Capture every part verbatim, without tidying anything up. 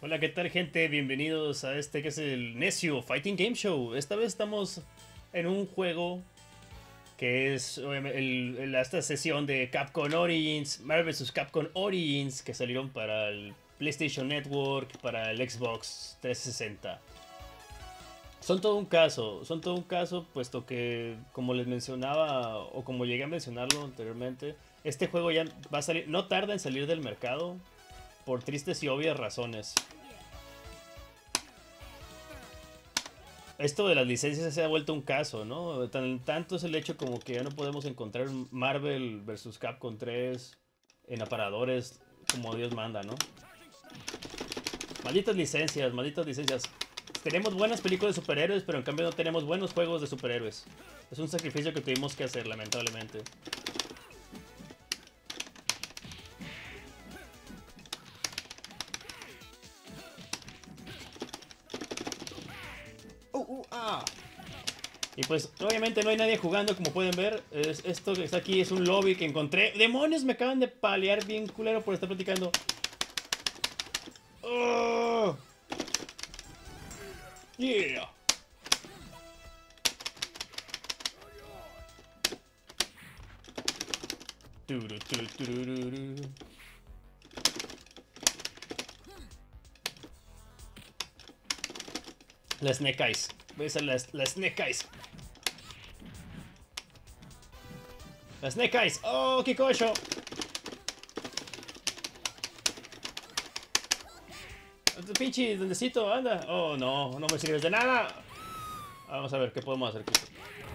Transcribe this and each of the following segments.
Hola, ¿qué tal, gente? Bienvenidos a este que es el Necio Fighting Game Show. Esta vez estamos en un juego que es obviamente, el- el- esta sesión de Capcom Origins, Marvel versus. Capcom Origins, que salieron para el PlayStation Network, para el Xbox trescientos sesenta. Son todo un caso, son todo un caso, puesto que, como les mencionaba, o como llegué a mencionarlo anteriormente, este juego ya va a salir, no tarda en salir del mercado, por tristes y obvias razones. Esto de las licencias se ha vuelto un caso, ¿no? Tan, tanto es el hecho como que ya no podemos encontrar Marvel versus. Capcom tres en aparadores como Dios manda, ¿no? Malditas licencias, malditas licencias. Tenemos buenas películas de superhéroes, pero en cambio no tenemos buenos juegos de superhéroes. Es un sacrificio que tuvimos que hacer, lamentablemente. Uh, uh, ah. Y pues obviamente no hay nadie jugando, como pueden ver. Es, esto que está aquí es un lobby que encontré. ¡Demonios! Me acaban de palear bien culero por estar platicando. ¡Oh! ¡Yeah! Turu, turu, turururu. La Snake Eyes. Voy a hacer la, la Snake Eyes. La Snake Eyes. ¡Oh, qué cocho! Pinche, ¿dóndecito? Anda. Oh, no, no me sirves de nada. Vamos a ver qué podemos hacer aquí.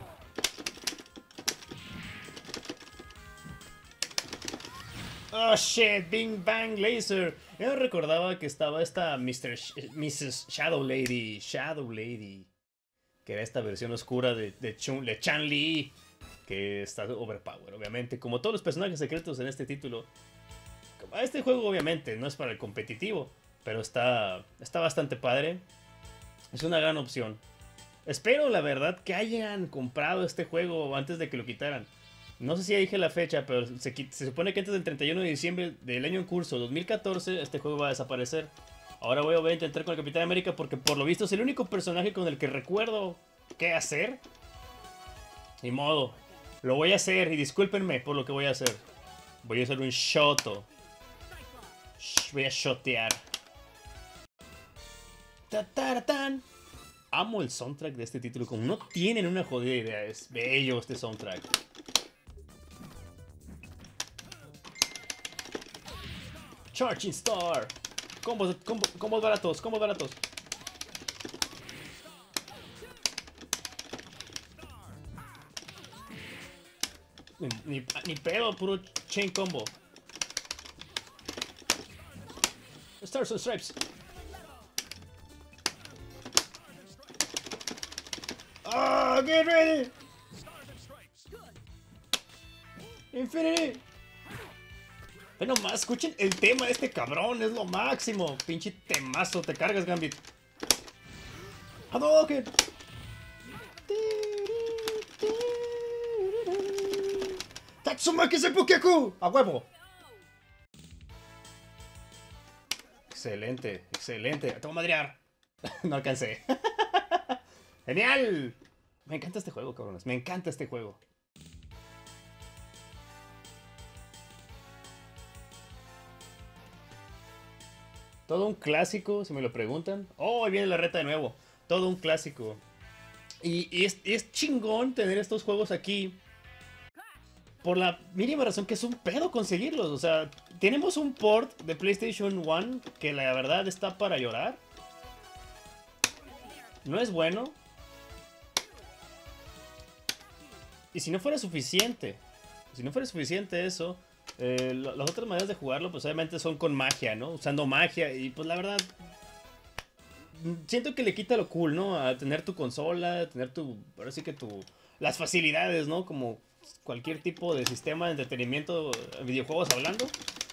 Oh shit, Bing Bang Laser. Yo no recordaba que estaba esta mister Sh missus Shadow Lady. Shadow Lady. Que era esta versión oscura de, de, Chun de Chun-Li. Que está overpower, obviamente. Como todos los personajes secretos en este título. Este juego, obviamente, no es para el competitivo. Pero está, está bastante padre. Es una gran opción. Espero, la verdad, que hayan comprado este juego antes de que lo quitaran. No sé si ya dije la fecha, pero se, se supone que antes del treinta y uno de diciembre del año en curso, dos mil catorce, este juego va a desaparecer. Ahora voy a intentar con el Capitán América porque por lo visto es el único personaje con el que recuerdo qué hacer. Ni modo. Lo voy a hacer y discúlpenme por lo que voy a hacer. Voy a hacer un shoto. Voy a shotear. ¡Ta-ta-ta-tan! Amo el soundtrack de este título, como no tienen una jodida idea. Es bello este soundtrack. Charging Star. Combos, combos, combos baratos, combos baratos. Ni, ni, ni pedo, puro chain combo. Stars and Stripes. Ah, get ready. Infinity. Ve nomás, escuchen el tema de este cabrón, es lo máximo. Pinche temazo, te cargas, Gambit. Hadouken. Tatsumaki Seppuku. A huevo. Excelente, excelente. Te voy a madrear. No alcancé. ¡Genial! Me encanta este juego, cabrones. Me encanta este juego. Todo un clásico, si me lo preguntan. Oh, ahí viene la reta de nuevo. Todo un clásico. Y, y, es, y es chingón tener estos juegos aquí. Por la mínima razón que es un pedo conseguirlos. O sea, tenemos un port de PlayStation uno que la verdad está para llorar. No es bueno. Y si no fuera suficiente, si no fuera suficiente eso, eh, las otras maneras de jugarlo, pues obviamente son con magia, ¿no? Usando magia. Y pues la verdad, siento que le quita lo cool, ¿no? A tener tu consola, a tener tu, ahora sí que tu, las facilidades, ¿no? Como cualquier tipo de sistema de entretenimiento, videojuegos hablando.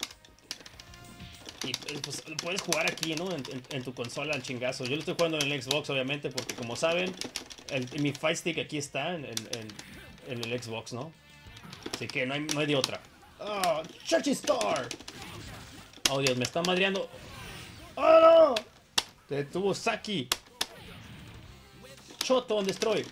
Y pues puedes jugar aquí, ¿no? En, en, en tu consola al chingazo. Yo lo estoy jugando en el Xbox, obviamente, porque como saben, el, mi Fight Stick aquí está en, en, en, en el Xbox, ¿no? Así que no hay, no hay de otra. ¡Oh! ¡Charging Star! ¡Oh, Dios! Me está madreando. ¡Oh, no! Detuvo Saki. Choto on Destroy.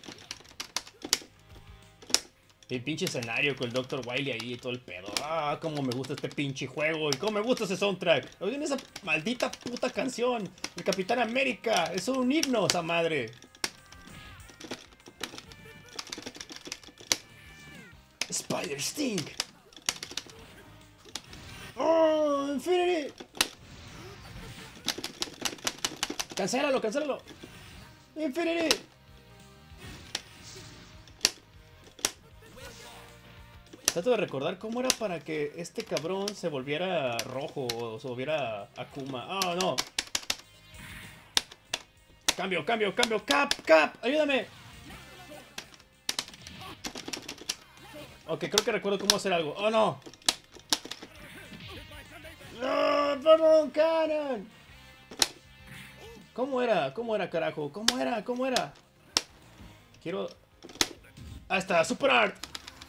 El pinche escenario con el doctor Wily ahí y todo el pedo. Ah, cómo me gusta este pinche juego. Y cómo me gusta ese soundtrack. Oigan esa maldita puta canción. El Capitán América. Es un himno esa madre. Spider Sting. Oh, Infinity. Cancélalo, cancélalo. Infinity. Trato de recordar cómo era para que este cabrón se volviera rojo o se volviera Akuma. ¡Oh, no! Cambio, cambio, cambio. Cap, Cap, ayúdame. Ok, creo que recuerdo cómo hacer algo. ¡Oh, no! ¡No! ¡Perdón, Cannon! ¿Cómo era? ¿Cómo era, carajo? ¿Cómo era? ¿Cómo era? Quiero... ¡Ahí está! ¡Super Art!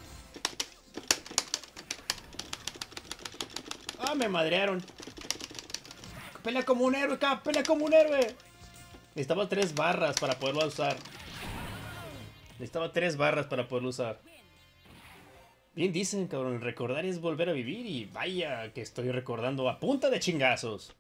¡Ah, me madrearon! ¡Pelea como un héroe, Cap! ¡Pelea como un héroe! Necesitaba tres barras para poderlo usar. Necesitaba tres barras para poderlo usar. Bien dicen, cabrón, recordar es volver a vivir y vaya que estoy recordando a punta de chingazos.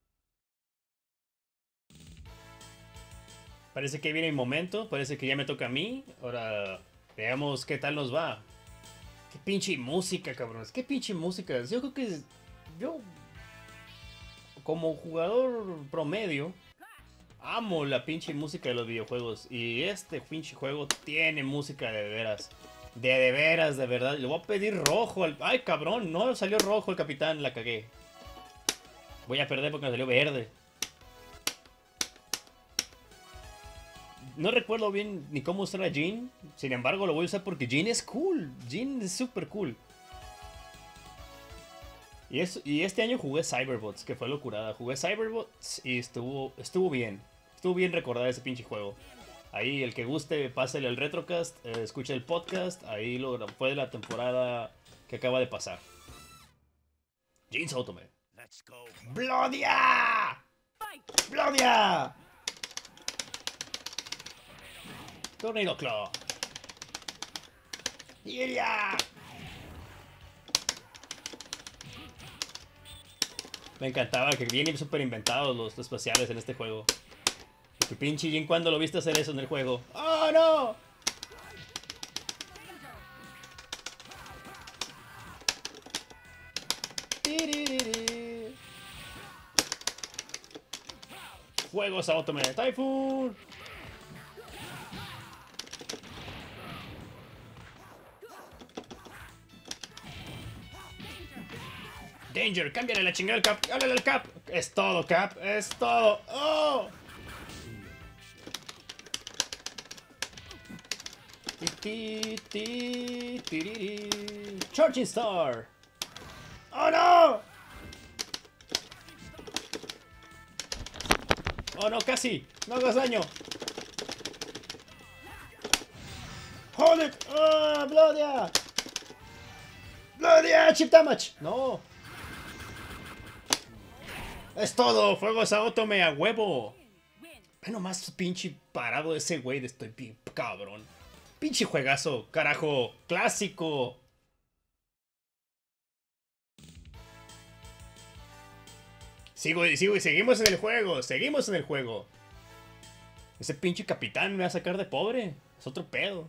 Parece que viene el momento, parece que ya me toca a mí. Ahora veamos qué tal nos va. Qué pinche música, cabrones, qué pinche música. Yo creo que yo, como jugador promedio, amo la pinche música de los videojuegos. Y este pinche juego tiene música de veras. De de veras, de verdad. Le voy a pedir rojo al... Ay, cabrón, no salió rojo el capitán, la cagué. Voy a perder porque me salió verde. No recuerdo bien ni cómo usar a Jean. Sin embargo, lo voy a usar porque Jean es cool. Jean es súper cool. Y, es, y este año jugué Cyberbots, que fue locurada. Jugué Cyberbots y estuvo, estuvo bien. Estuvo bien recordar ese pinche juego. Ahí, el que guste, pásale al Retrocast, eh, escucha el podcast. Ahí lo fue de la temporada que acaba de pasar. Jean Otome. ¡Blodia! ¡Blodia! Tornado Claw. ¡Iria! Me encantaba que vienen súper inventados los espaciales en este juego. Que pinche Jin, ¿cuándo lo viste hacer eso en el juego? ¡Oh, no! Juegos a Otome. Typhoon. Danger, cámbiale la chingada al Cap. Háblale al Cap. Es todo, Cap. Es todo. ¡Oh! Ti, ti, ti, Charging Star. ¡Oh, no! ¡Oh, no! ¡Casi! ¡No hagas daño! ¡Hold it! ¡Oh, Blodia! ¡Blodia! ¡Chip damage! ¡No! ¡Es todo! ¡Fuegos a Otome a huevo! Ve nomás pinche parado ese güey de estoy bien cabrón. Pinche juegazo, carajo. Clásico. Sigo y sigo y seguimos en el juego. Seguimos en el juego. Ese pinche capitán me va a sacar de pobre. Es otro pedo.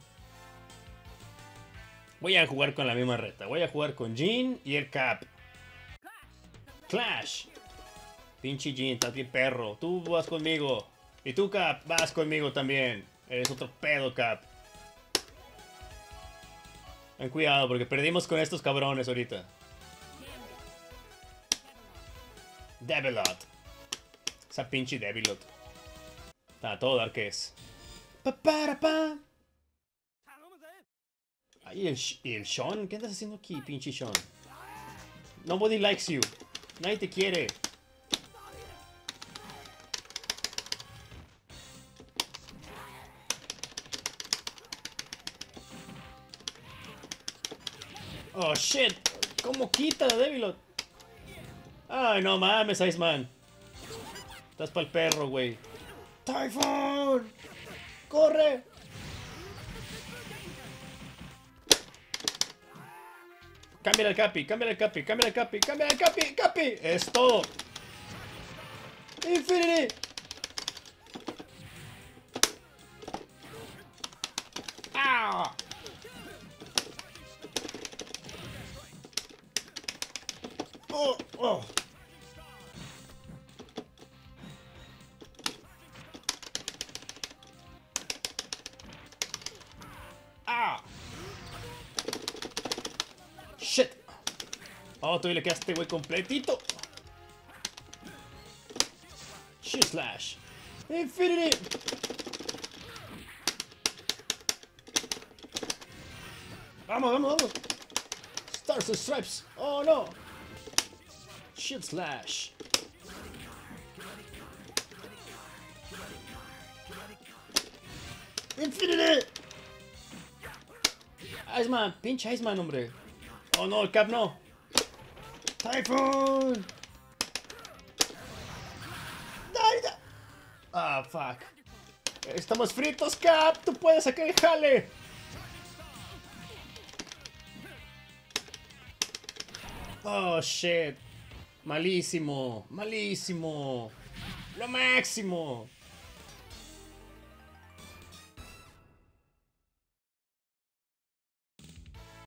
Voy a jugar con la misma reta. Voy a jugar con Jean y el Cap. Clash. Pinche Jean, estás bien perro. Tú vas conmigo. Y tú, Cap, vas conmigo también. Eres otro pedo, Cap. Ten cuidado porque perdimos con estos cabrones ahorita. Devilot. Esa pinche Devilot. Está todo dark es. Pa, para, pa. Ay, el, ¿y el Sean? ¿Qué andas haciendo aquí, pinche Sean? Nobody likes you. Nadie te quiere. Oh, shit. ¿Cómo quita la Devilot? Ay, no mames, Iceman. Estás para el perro, güey. ¡Typhoon! ¡Corre! Cambia el capi, cambia el capi, cambia el capi, cambia el capi, capi. Es todo. Infinity. ¡Ah! Oh, oh. ¡Ah! ¡Shit! Oh, todavía le quedaste, güey, completito. Shield Slash. Infinity. Vamos, vamos, vamos. Stars and Stripes. Oh, no. Shield Slash. Infinity. Iceman, pinche Iceman, hombre. Oh no, el Cap no. Typhoon. Ah, fuck. Estamos fritos, Cap. Tú puedes sacar el jale. Oh, shit. Malísimo. Malísimo. Lo máximo.